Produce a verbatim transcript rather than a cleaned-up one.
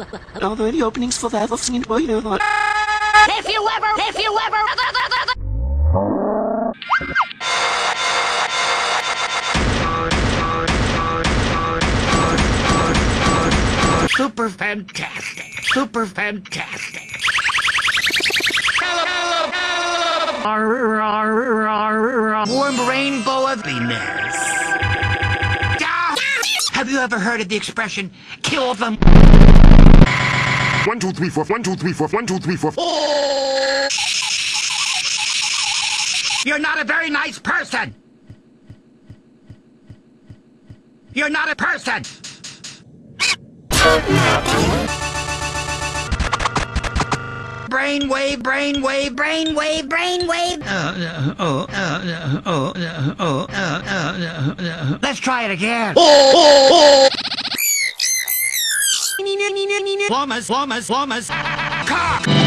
Are there any openings for that? I've seen boy know that. If you ever, if you ever. Super fantastic. Super fantastic. Warm rainbow of happiness. Have you ever heard of the expression, kill them? One, two, three, four, one, two, three, four, one, two, three, four. Oh. You're not a very nice person. You're not a person. Brainwave, brainwave, brainwave, brainwave. Uh, uh, oh, uh, uh, oh, uh, oh, uh, uh, uh, let's try it again. Oh, oh, oh. Llamas, llamas, llamas. Cock.